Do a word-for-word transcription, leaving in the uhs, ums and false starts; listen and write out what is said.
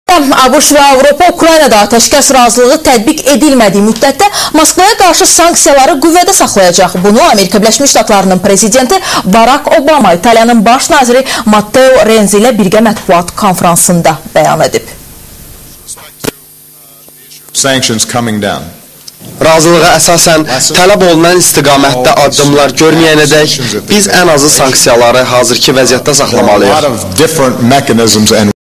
ABŞ və Avropa Ukraynada atəşkəs razılığı tətbiq edilmədiyi müddətdə Moskvaya qarşı sanksiyaları qüvvədə saxlayacaq. Bunu Amerika Birləşmiş Ştatlarının prezidenti Barack Obama İtaliyanın baş naziri Matteo Renzi ilə birgə mətbuat konferansında bəyan edib. Razılığa əsasən tələb olunan istiqamətdə addımlar görməyənədək biz ən azı sanksiyaları hazırki vəziyyətdə saxlamalıyıq.